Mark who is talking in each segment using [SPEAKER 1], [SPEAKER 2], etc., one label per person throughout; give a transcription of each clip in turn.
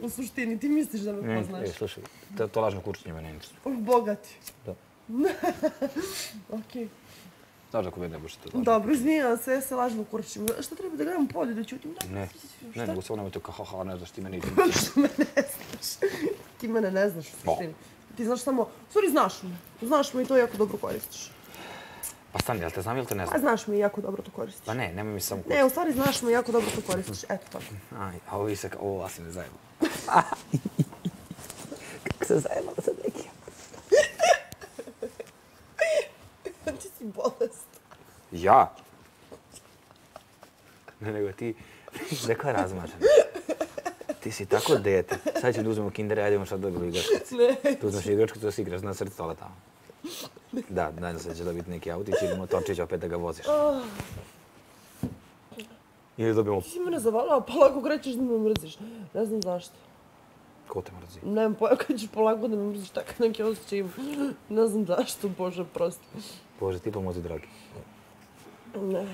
[SPEAKER 1] u suštini. Ti misliš da me poznaš?
[SPEAKER 2] Slušaj, to lažno kurčenje me ne interesuje.
[SPEAKER 1] Bogati.
[SPEAKER 2] Da.
[SPEAKER 1] Okej.
[SPEAKER 2] Znaš ako me ne možete lažno.
[SPEAKER 1] Dobro, izvinjam se, ja se lažno kurčim. Šta treba da gledam polje, da ćutim?
[SPEAKER 2] Ne, nego samo nemojte kao ha, ne znaš ti mene
[SPEAKER 1] Što me ne znaš. Ti mene ne znaš u suštini. Ti znaš samo, u stvari znaš me. Znaš me i to jako dobro koristiš.
[SPEAKER 2] Pa stani, jel te znam ili te ne znam?
[SPEAKER 1] A znaš me i jako dobro to koristiš.
[SPEAKER 2] Pa ne, nemoj mi samo
[SPEAKER 1] Ne, u stvari znaš me i jako dobro to koristiš. Eto tako.
[SPEAKER 2] Aj, a ovi se, ovo vas ne zajedno. Kako se zajebala sad neki?
[SPEAKER 1] Ti si bolest.
[SPEAKER 2] Ja? Ne, nego ti, neko je razmažen. Ti si tako dete. Sad ću da uzmemo kindere, ajde imamo šta dobili igračkice.
[SPEAKER 1] Ne.
[SPEAKER 2] Tu uzmeš igračku, tu si igraš na srcu tole tamo. Da, nadam se da će dobiti neki autić ili motorčić opet da ga voziš. Ili dobijemo...
[SPEAKER 1] Ti si mene zavalila, pa lako krećeš da me mrziš. Ne znam zašto.
[SPEAKER 2] Ko te mrzi?
[SPEAKER 1] Nemam pojma kad ćeš polako da me mrziš, tako neki osjećaj imam. Ne znam zašto, Bože, prosto.
[SPEAKER 2] Bože, ti pomozi, dragi.
[SPEAKER 1] Ne.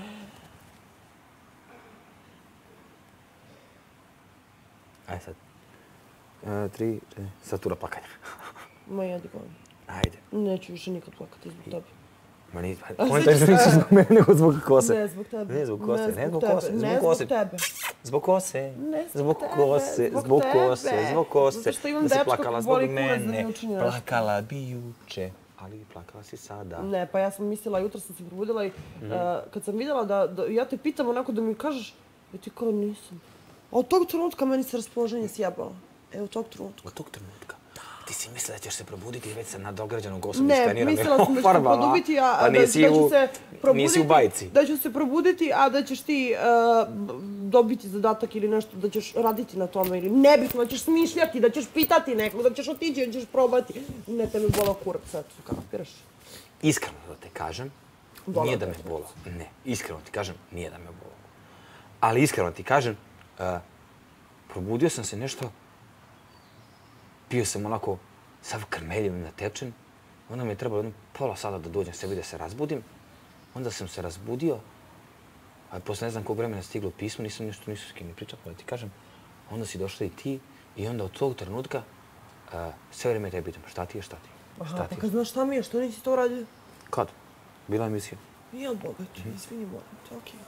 [SPEAKER 2] Ajde sad. 3, sad tura plakanja.
[SPEAKER 1] Ma jedi go.
[SPEAKER 2] Ajde.
[SPEAKER 1] Neću više nikad plakati zbog tebe.
[SPEAKER 2] Ma nije, pojenta je nisu zbog mene, nego zbog kose.
[SPEAKER 1] Ne zbog tebe.
[SPEAKER 2] Ne zbog kose, ne zbog kose,
[SPEAKER 1] Ne
[SPEAKER 2] zbog kose.
[SPEAKER 1] zbog tebe.
[SPEAKER 2] Zbog kose,
[SPEAKER 1] Ne
[SPEAKER 2] zbog kose, zbog kose, zbog kose.
[SPEAKER 1] Zato što imam
[SPEAKER 2] Da si
[SPEAKER 1] dečka
[SPEAKER 2] plakala
[SPEAKER 1] koji
[SPEAKER 2] zbog
[SPEAKER 1] voli kurac da mi
[SPEAKER 2] mene,
[SPEAKER 1] učini nešto.
[SPEAKER 2] plakala bi juče, ali plakala si sada.
[SPEAKER 1] Ne, pa ja sam mislila, jutro sam se probudila i kad sam vidjela da ja te pitam onako da mi kažeš, ja ti kao nisam. A od tog trenutka meni se raspoloženje sjebalo. Evo od tog trenutka.
[SPEAKER 2] Od tog trenutka? Ti si mislila da ćeš se probuditi i već sa nadograđenom kosom
[SPEAKER 1] Ne,
[SPEAKER 2] isteniranom
[SPEAKER 1] mislila sam da ću se probuditi, a da ću se probuditi.
[SPEAKER 2] Nisi u bajci.
[SPEAKER 1] Da ću se probuditi, a da ćeš ti dobiti zadatak ili nešto, da ćeš raditi na tome ili nebitno, da ćeš smišljati, da ćeš pitati nekog, da ćeš otići, da ćeš probati. Ne, te mi bola kurac, eto, kapiraš?
[SPEAKER 2] Iskreno da te kažem, nije da me bola. Ne, iskreno ti kažem, nije da me bola. Ali iskreno ti kažem, probudio sam se nešto, pio sam onako sav krmeljiv i natečen. Onda mi je trebalo jedno pola sata da dođem sebi da se razbudim. Onda sam se razbudio, a posle ne znam kog vremena stiglo pismo, nisam s kim ni pričao, pa da ti kažem. Onda si došla i ti i onda od tog trenutka sve vrijeme te pitam šta ti je, šta ti je.
[SPEAKER 1] Aha, pa kad znaš šta mi je, što nisi to uradio?
[SPEAKER 2] Kad? Bila emisija.
[SPEAKER 1] Jel, bogat, izvini, moram te, okej.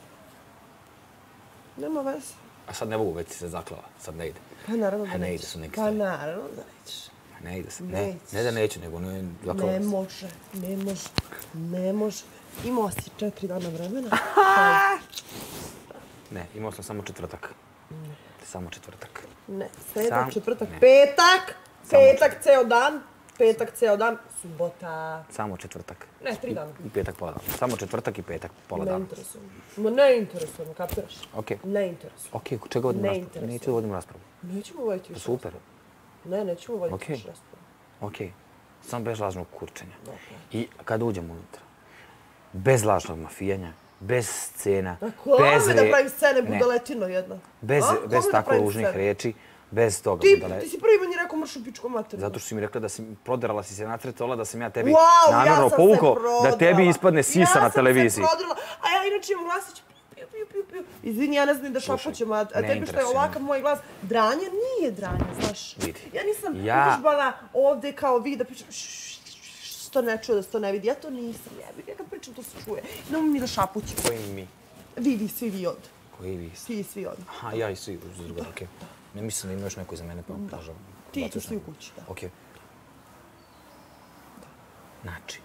[SPEAKER 1] Nema veze.
[SPEAKER 2] A sad ne mogu, već si se zaklala, sad ne ide.
[SPEAKER 1] Pa naravno da
[SPEAKER 2] ne ide,
[SPEAKER 1] nećeš.
[SPEAKER 2] su neki
[SPEAKER 1] Pa
[SPEAKER 2] stvari.
[SPEAKER 1] naravno da nećeš.
[SPEAKER 2] Ne ide se,
[SPEAKER 1] Nećeš.
[SPEAKER 2] ne da neću, nego ne zaklala
[SPEAKER 1] Ne
[SPEAKER 2] se.
[SPEAKER 1] može, ne može. Imao si 4 dana vremena.
[SPEAKER 2] Ne, imao sam samo četvrtak. Samo četvrtak.
[SPEAKER 1] Ne, sredak, četvrtak,
[SPEAKER 2] ne.
[SPEAKER 1] petak ceo dan, subota.
[SPEAKER 2] Samo četvrtak.
[SPEAKER 1] Ne, 3 dana.
[SPEAKER 2] I petak pola dana. Samo četvrtak i petak pola
[SPEAKER 1] Ne
[SPEAKER 2] dana.
[SPEAKER 1] interesuje me. Ma ne interesuje me, kapiraš?
[SPEAKER 2] Okej.
[SPEAKER 1] Ne interesuje.
[SPEAKER 2] Okej, čega vodimo
[SPEAKER 1] Ne
[SPEAKER 2] raspravu?
[SPEAKER 1] interesuje.
[SPEAKER 2] Neću da vodimo raspravu.
[SPEAKER 1] Nećemo voditi više.
[SPEAKER 2] Super.
[SPEAKER 1] Ne, nećemo voditi
[SPEAKER 2] Okej.
[SPEAKER 1] više raspravu.
[SPEAKER 2] Okej. Samo bez lažnog kurčenja. I kad uđemo unutra, bez lažnog mafijanja, bez scena, bez...
[SPEAKER 1] Kome da pravim scene, budaletino jedna?
[SPEAKER 2] Bez tako ružnih reči, bez toga budale.
[SPEAKER 1] Ti si prvi meni rekao mršu pičko materinu.
[SPEAKER 2] Zato što si mi rekla da si proderala si se nacrtola, da sam ja tebi
[SPEAKER 1] Wow,
[SPEAKER 2] namjerno
[SPEAKER 1] ja sam
[SPEAKER 2] povukao,
[SPEAKER 1] se prodrala.
[SPEAKER 2] da tebi ispadne sisa na televiziji.
[SPEAKER 1] Ja sam se prodrala, a ja inače imam glasić piu. Izvini, ja ne znam ni da šapućem, a tebi što je ovakav moj glas. Dranje nije dranje, znaš.
[SPEAKER 2] Vidi.
[SPEAKER 1] Ja nisam užbana ovdje kao vi da pričam što ne čuje, da se to ne vidi. Ja to nisam, ja kad pričam to se čuje. Nemoj mi da šapućem.
[SPEAKER 2] Koji mi?
[SPEAKER 1] Vi, svi vi od.
[SPEAKER 2] Koji vi?
[SPEAKER 1] Ti i svi od.
[SPEAKER 2] Aha, ja i svi uz druga, okej. Ne mislim da ima još neko iza mene, pa kažem.
[SPEAKER 1] Ti i svi u kući, da.
[SPEAKER 2] Okej. Znači.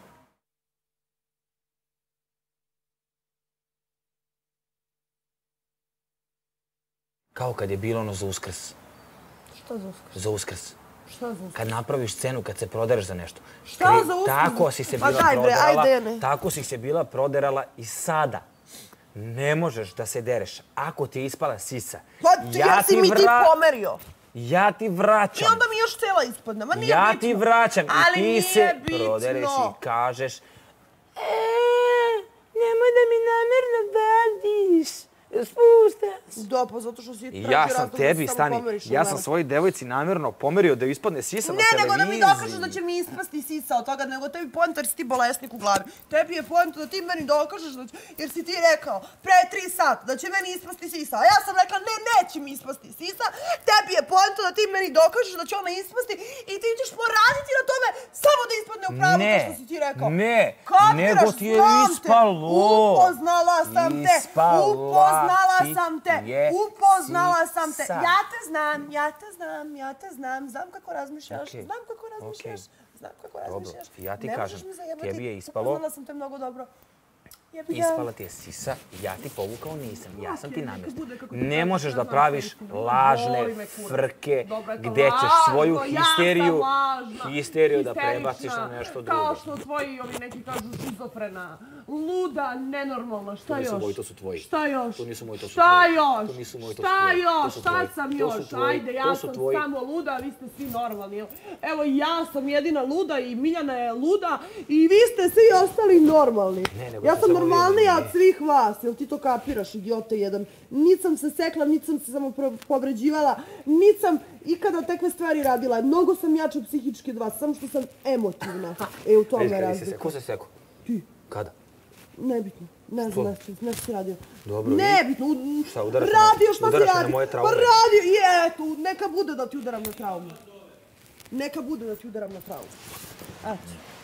[SPEAKER 2] Kao kad je bilo ono za Uskrs.
[SPEAKER 1] Šta za Uskrs?
[SPEAKER 2] Za Uskrs.
[SPEAKER 1] Šta za Uskrs?
[SPEAKER 2] Kad napraviš scenu, kad se prodereš za nešto.
[SPEAKER 1] Šta za Uskrs?
[SPEAKER 2] Tako si se bila proderala. Tako si se bila proderala i sada. Ne možeš da se dereš. Ako ti je ispala sisa,
[SPEAKER 1] ja si mi ti pomerio.
[SPEAKER 2] Ja ti vraćam.
[SPEAKER 1] I onda mi još cela ispadne. Ma nije bitno.
[SPEAKER 2] Ja ti vraćam i ti se prodereš
[SPEAKER 1] bitno.
[SPEAKER 2] i kažeš nemoj da mi namjerno vadiš. Spušta se.
[SPEAKER 1] Da, pa zato što si
[SPEAKER 2] I ja sam tebi, stani, ja sam svojoj devojci namjerno pomerio da ispadne sisa na televiziji.
[SPEAKER 1] Ne, nego da mi dokažeš da će mi ispasti sisa od toga, nego tebi poenta jer si ti bolesnik u glavi. Tebi je poenta da ti meni dokažeš da će, jer si ti rekao pre 3 sata da će meni ispasti sisa, a ja sam rekla ne, neće mi ispasti sisa. Tebi je poenta da ti meni dokažeš da će ona ispasti i ti ćeš poraditi na tome samo da ispadne u pravu, kao što si ti rekao.
[SPEAKER 2] Ne, nego ti je ispalo.
[SPEAKER 1] Upoznala sam te. Upoznala sam te. Ja te znam. Znam kako razmišljaš.
[SPEAKER 2] Dobro, ja ti kažem, tebi je ispalo.
[SPEAKER 1] Upoznala sam te mnogo dobro.
[SPEAKER 2] Ispala ti je sisa, ja ti povukao nisam. Ja sam ti namjerno. Ne možeš da praviš lažne frke gdje ćeš svoju histeriju da prebaciš na nešto drugo.
[SPEAKER 1] Kao što tvoji ovi neki kažu šizofrena, luda, nenormalna, šta još?
[SPEAKER 2] To su tvoji.
[SPEAKER 1] Šta još?
[SPEAKER 2] To nisu moji, to su
[SPEAKER 1] šta
[SPEAKER 2] tvoji.
[SPEAKER 1] još?
[SPEAKER 2] To nisu moji, to su
[SPEAKER 1] šta
[SPEAKER 2] tvoji.
[SPEAKER 1] još?
[SPEAKER 2] To su
[SPEAKER 1] Šta
[SPEAKER 2] tvoji.
[SPEAKER 1] sam
[SPEAKER 2] To
[SPEAKER 1] još?
[SPEAKER 2] su tvoji.
[SPEAKER 1] Ajde, ja
[SPEAKER 2] To su
[SPEAKER 1] sam
[SPEAKER 2] tvoji.
[SPEAKER 1] samo luda, a vi ste svi normalni. Evo, ja sam jedina luda i Miljana je luda i vi ste svi ostali normalni. Ja sam normalnija od svih vas, jel ti to kapiraš, idiote jedan? Nit sam se sekla, nit sam se samo povređivala, nit sam ikada takve stvari radila. Mnogo sam jača psihički od vas, samo što sam emotivna. U tome razlika.
[SPEAKER 2] Ko se sekao?
[SPEAKER 1] Ti.
[SPEAKER 2] Kada?
[SPEAKER 1] Nebitno. Ne znam nešto si radio.
[SPEAKER 2] Dobro,
[SPEAKER 1] nebitno.
[SPEAKER 2] Šta, udaraš na moje traume?
[SPEAKER 1] Pa radio, i eto, neka bude da ti udaram na traumu. Eto.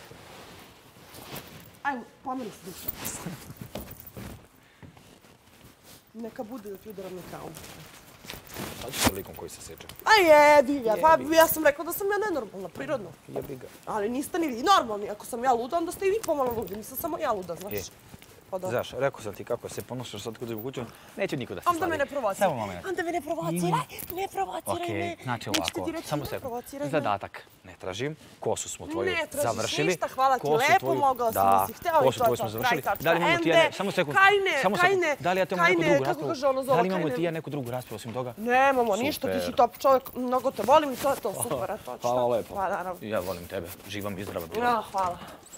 [SPEAKER 1] Ajmo, pomeri se duša. Neka bude da ti udaram na traumu.
[SPEAKER 2] Sad ću sa likom koji se seče.
[SPEAKER 1] A jebi ga, pa ja sam rekla da sam ja nenormalna, prirodno.
[SPEAKER 2] Jebi ga.
[SPEAKER 1] Ali niste ni vi normalni, ako sam ja luda, onda ste i vi pomalo ludi, nisam samo ja luda, znaš.
[SPEAKER 2] Znaš, rekao sam ti kako se ponošaš sad kod u kuću, neće niko da se slavi.
[SPEAKER 1] Onda me ne provociraj.
[SPEAKER 2] Samo moment.
[SPEAKER 1] Onda me ne provociraj,
[SPEAKER 2] Okej, znači ovako, samo sekund. Zadatak ne tražim, kosu smo tvoju završili.
[SPEAKER 1] Ne tražiš ništa, hvala ti lepo, mogla sam da si htjela i to je to, kraj tačka, ende.
[SPEAKER 2] Samo sekund,
[SPEAKER 1] Kajne,
[SPEAKER 2] da li ja te imam neku drugu
[SPEAKER 1] kako
[SPEAKER 2] raspravu?
[SPEAKER 1] kaže ono zove,
[SPEAKER 2] Da li imamo ti ja neku drugu raspravu osim toga?
[SPEAKER 1] Nemamo ništa, ti si top čovjek, mnogo te volim i to je to, super, to.
[SPEAKER 2] Hvala lepo.
[SPEAKER 1] Pa naravno.
[SPEAKER 2] Ja volim tebe, živam i zdrava bila.
[SPEAKER 1] Hvala.